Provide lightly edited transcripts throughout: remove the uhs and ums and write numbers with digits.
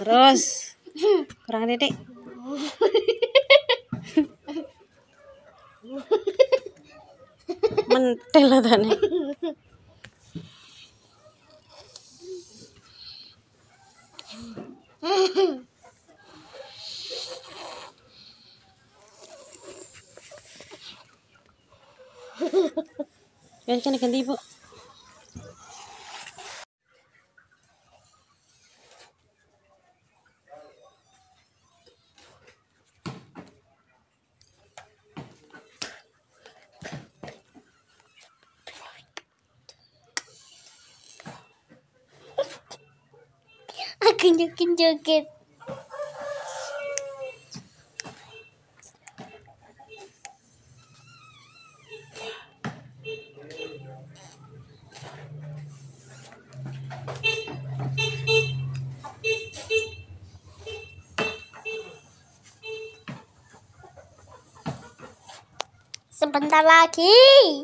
Terus kurang titik. Mentel tane. Kan ganti Ibu. Aku joget-joget. Sebentar lagi.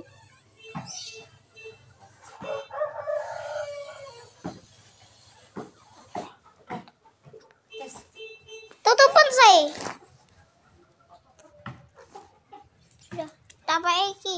Tutupan saya. Sudah, tambah iki.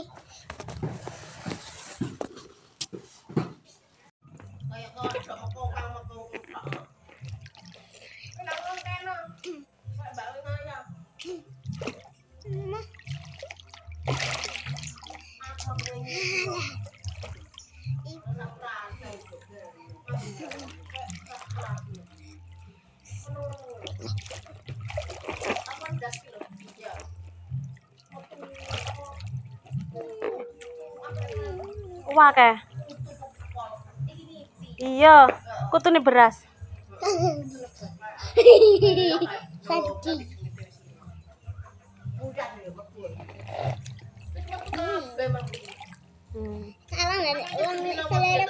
Wah kayak. Iya, kutune beras. Sedih. Salah nggak ada uang selera.